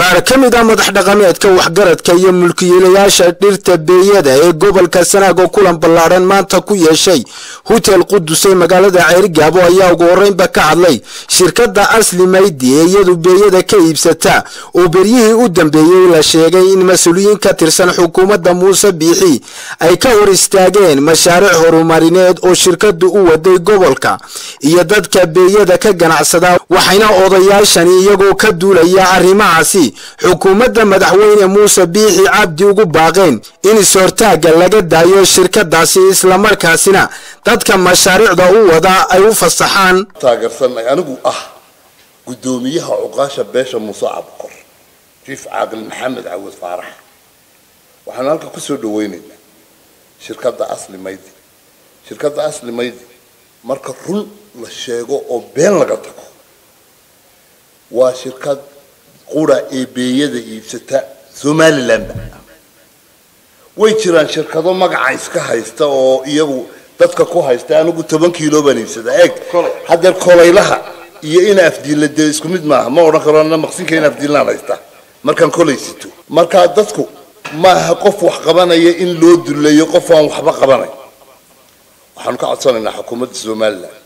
qaar ka mid ah madax dhaqameedka waxgaradka iyo mulkiilayaasha dhirta beeyada ee gobolka Sanaag oo kulan ballaaran maanta ku yeeshay hotel Qudus ee magaalada Ceyrigabo ayaa ugu horeynba ka hadlay shirkadda Asli Maydi ee iyadu beeyada ka iibsata oo beriyihii u dambeeyay la sheegay in mas'uuliyiin ka tirsan xukuumadda Muuse Biixi ay ka hor istaageen mashaariic horumarineed oo shirkaddu u waday gobolka iyo dadka beeyada ka ganacsada waxayna odayaashani iyagoo ka duulaya arrimahaasi xukuumadda madaxweyne Muuse Biixi Cabdi ugu baaqeen in sortaaga laga daayo shirkadaasi isla markaasina dadka mashaariicda u wada ay u fasaxaan taageersanay anigu gudoomiyaha uqaasha beesha Muuse Cabqor Chief Caaqil Maxamed Awad Faarax waxaan halka ku soo dhaweynaynaa shirkadda Asli Maydi marka run la sheego oo been laga tago waa shirkad qura ee beeyada iibsata Somaliland way jiraan shirkado magaca iska haysta oo iyagu dadka ku haysta anigu 10 kiilo baan iibsada hadda kolaylaha iyo in afdiilada isku mid maaha ma oran karo ana maqsinka in afdiilana haysta markaan kolaysito marka dadku ma qof wax qabanaya in loo duleeyo qof aan waxba qabanay waxaan ka codsanaynaa xukuumadda Somaliland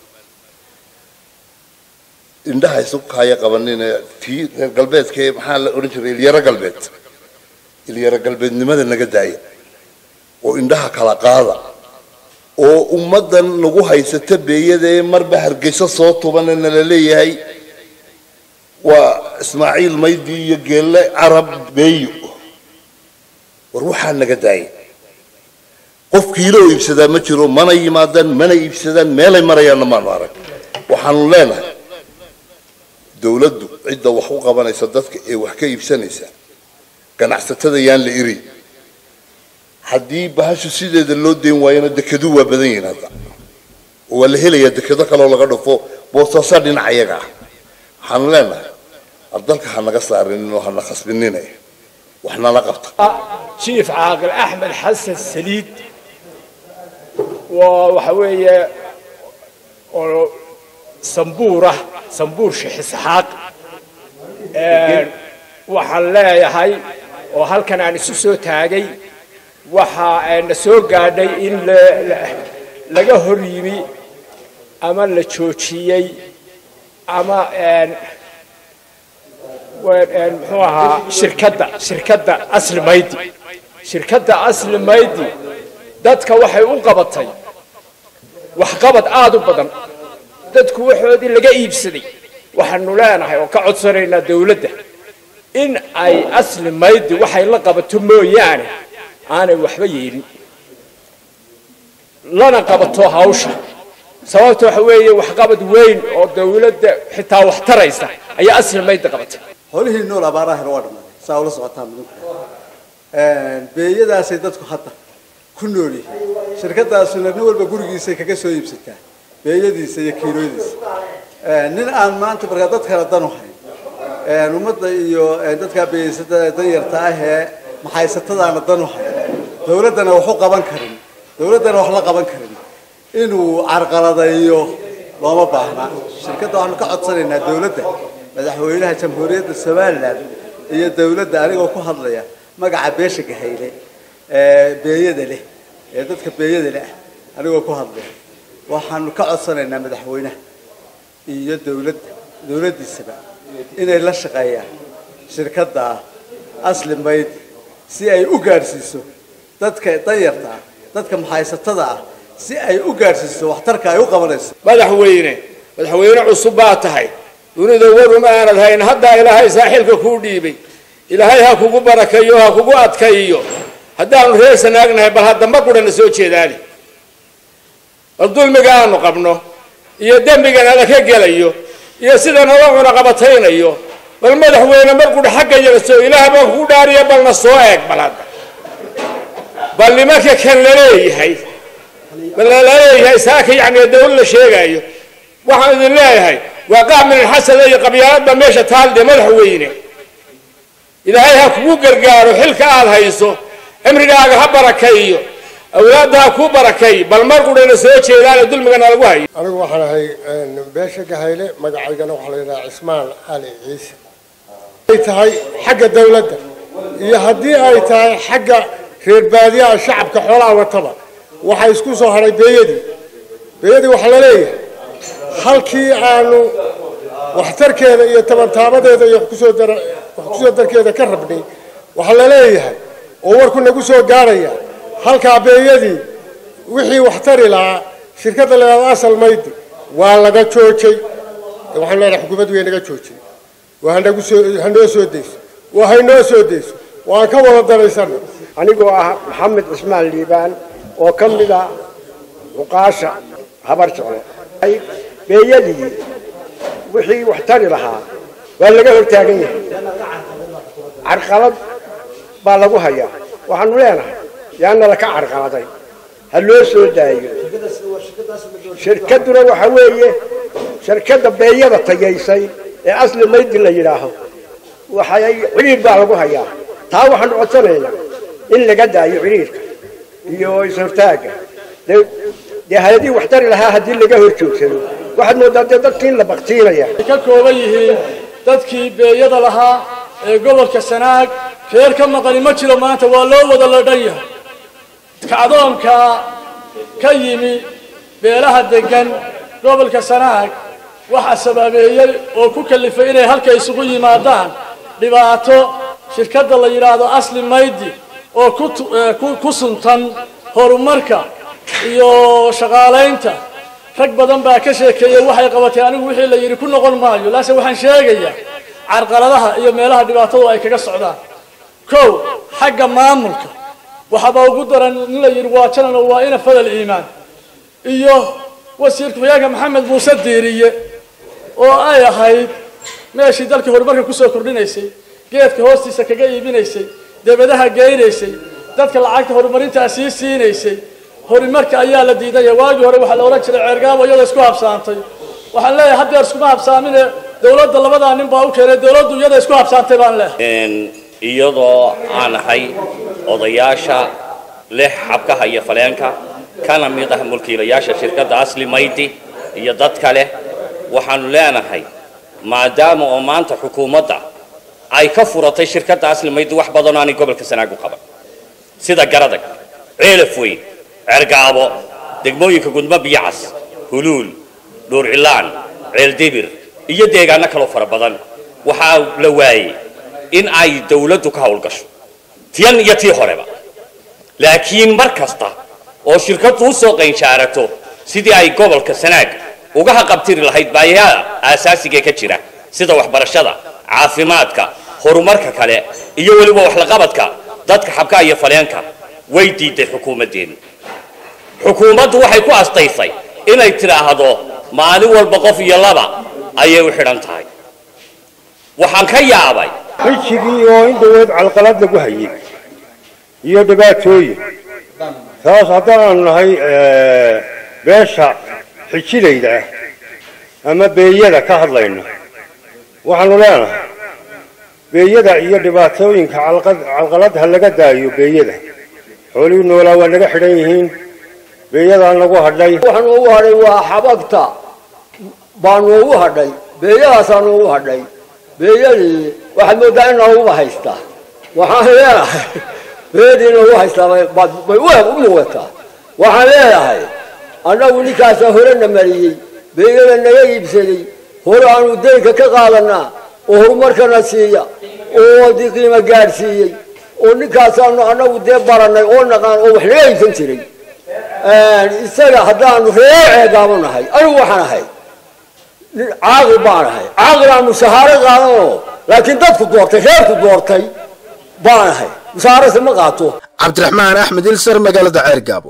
indhaha isku kaya qabanina tii galbeedka maxaa la oran jiray Ilyara galbeednimada naga daaya oo indhaha kala qaada oo ummadan lagu haysata beeyada marba Hargeysa soo tubanana la leeyahay waa Ismaaciil Maydi iyo geelle Arab beeyo war waxa naga daaya qof kiilo iibsada ma jiro mana iibsadaan meelay marayaan ma arag waxaan leenahay dawladdu cidda wax u qabanaysa dadka ee wax ka iibsanaysa ganacsatada yaan la iri haddii bahashu sideeda loo deyn waayana dekadu waa badan yihiin hadda oo la helaya dekado kale oo laga dhufo boosasa dhinacayaga waxaan leenahay dalka hanaga saarin oo hana khasbinina waxna la qabta Chief Caaqil Axmed Xasan Saliid waxa weeye oo sambuur Sheekh Isxaaq waxaan leeyahay oo halkan aan isu soo taagay waxa aan soo gaadhay in laga hor yimi ama la joojiyay ama muxuu ahaa shirkadda Asli Maydi dadka waxay u qabatay wax qabad aad u badan dadku waxoodii laga iibsaday waxaanu leenahay oo ka codsanaynaa dawladda in ay Asli Maydi waxay la qabato mooyaane aanay waxba yeelin lana qabato hawsha sababtoo waxa weeye wax qabad weyn oo dawladda xitaa wax taraysa ayaa Asli Maydi qabatay howlihii nool abaaraha waa dhamaaday saa ula socotaan beeyadaas dadku hadda ku nool yihiin shirkadaasuna nin walba gurigiisa kaga soo iibsataa beeyadiisa iyo kiilooyadiisa nin aan maanta marka dad kala dan u hayn ummadda iyo dadka beeyada dan yarta ah ee maxaysatadaana dan u hayn dawladana wax u qaban karin wax la qaban karin inuu carqaladeeyo looma baahna shirkadda waxaanu ka codsanaynaa dawladda madaxweynaha jamhuuriyadda Somaliland iyo dawladda anigoo ku hadlaya magaca beesha Gahayle beeyada leh ee dadka beeyada leh anigoo ku hadlaya waxaanu ka codsanaynaa madaxweynaha iyo dawladdiisaba inay la shaqeeyaan shirkadda Asli Maydi si ay u gaarsiiso dadka danyarta dadka maxaysatada si ay u gaarsiiso waxtarka ay u qabanayso madaxweyne cusub baa tahay dunida waruma aan lahayn hadda ilaahay saaxilka ku dhiibay ilaahay ha kugu barakeeyo ha kugu adkeeyo haddaanu reer Sanaagnahay bal hadda ma qudana soo jeedaani dulmiga aanu qabno iyo dambiga la ka gelayo iyo sida nala cuna qabataynayo bal madaxweyne markuu xagga yara soo ilaahay baa ku dhaariya balna soo eeg balada bal nimanka kan leeyahay saaka yani dawladda sheegayo waxaan idin leeyahay waa qaamil xasad iyo qabyaaladda meesha taalde madaxweyne ilaahay ha kugu gargaaro xilka aad hayso amrigaaga ha barakeeyo awlaadaha ku barakay bal markuu soo jeedaan dulmigana lagu hayo anigu waxaan ahay beesha Gahayle magacaygana waxa la yiraahdaa Ismaan Ali Ciise tahay xagga dawladda iyo haddii ay tahay xagga reer baadiyaha shacabka xoolaha wataba waxa isku soo haray beeyadii waxa la leeyahay halkii aanu waxtarkeeda iyo tabantaabadeeda iyo wax kusoo darkeeda ka rabnay waxa la leeyahay oo warku nagu soo gaaraya halkaa beeyadii wixii waxtari lahaa shirkadda leedahay asal maydi waa laga joojay waxaan leeyahay xukuumaddu way naga joojay hanoo soo deyso waan ka wada daraysana anigoo ah maxamed cismaan liibaan oo ka mid ah cuqaasha habar jeclo beeyadii wixii waxtari lahaa waa laga hortaagan yahay carqalad baa lagu hayaa waxaanu leenahay yaana la ka carqaladay ha loo soo daayo shirkadduna waxa weeye shirkadda beeyada tayaysay ee asli maydi la yidhaaho waxay ciriir baa lagu hayaa taa waxaanu codsanaynaa in laga daayo ciriirka iyo is-hortaaga dee hay-adii waxtari lahaa haddii laga hor joogsado waxaad moodaa dee dadkii in la baktiinaya ka kooban yihiin dadkii beeyada lahaa ee gobolka Sanaag reer ka maqani ma jiro maanta waa loo wada la dhan yahay kacdoonka ka yimi beelaha degan gobolka Sanaag waxa sababeeyay oo ku kalifay inay halka isugu yimaadaan dhibaato shirkadda la yiraahdo asli maydi oo ku suntan horumarka iyo shaqaaleynta rag badan baa ka sheekeeyay waxay qabatay anigu wixii la yiri ku noqon maayo laakiin waxaan sheegayaa carqaladaha iyo meelaha dhibaatadu ay kaga socdaan kow xagga maamulka waxaba ugu daran in la yiri waa janan waa ina fadal iimaan iyo wasiirka xigeenka maxamed muuse diiriye oo ay ahayd meeshii dalkii horumarka ku soo kordhinaysay geedka hoostiisa kaga iibinaysay debadaha geynaysay dadka lacagta horumarinta siinaysay horumarka ayaa la diiday waagi hore waxa la oran jiray ceergaabo iyada isku habsaantay waxaan leeyahay hadda isku habsaamin dawladda labada nin baa u keenay dawladdu iyada isku habsaantay baan leeyahay iyadoo aan ahay odayaasha leh xabkaha iyo faleenka kana mid ah mulkiilayaasha shirkadda asli maydi iyo dad kale waxaanu leenahay maadaama oo maanta xukuumadda ay ka furatay shirkadda asli maydi wax badan oo aan gobolka Sanaag u qaban sida garadag ceelafweyn cergaabo degmooyinka gudma biyacas huluul dhowr cilaan ceel dibir iyo deegaano kale fara badan waxa la waayay in ay dawladdu ka hawlgasho tiyan iyo tii horeba laakiin markasta oo shirkaddu soo qeynjaarato sidii ay gobolka Sanaag uga qabtiri lahayd baahiyaha aasaasiga ka jira sida waxbarashada caafimaadka horumarka kale iyo waliba wax la qabadka dadka xabka iyo faleenka way diiday xukuumaddu waxay ku astaysay inay tiraahdo maalin walba qof iyo laba ayay u xidhan tahay waxaan ka yaabay xijigii oo in dawlad calqalad lagu hayay iyo dhibaatooyin taas haddaan nahay beesha xijidayda ama beeyada ka hadlayna waxaanu leenahay beeyada iyo dhibaatooyinka calqalad ha laga daayo beeyada xoolihii noolaa waa naga xidhan yihiin beeyadaan lagu hadhay waxaan ugu hadhay waa xabagta baan ugu hadhay beeyadaasaan ugu hadhay beeyadii waxaad moodaa in nooguba haystaa waxaan leeyahay beeyadii noogu haystaa bay u muuqataa waxaan leeyahay annagu ninkaasaa horena mariyey beeyada naga iibsaday hore aanu deynka ka qaadanaa oo horumarkana siiya oo qiimo gaadhsiiyey oo ninkaasaanu annagu dee baranay oo naqaan oo wax laga iibsan jiray isaga haddaanu reer ceegaamo nahay anigu waxaan ahay caaqil baan ahay caaqil aan musahaaro qaadanoo laakiin dadku doortay reerku doortay baan ahay musaharase ma qaato cabdiraxmaan axmed ilsar magaalada ceergaabo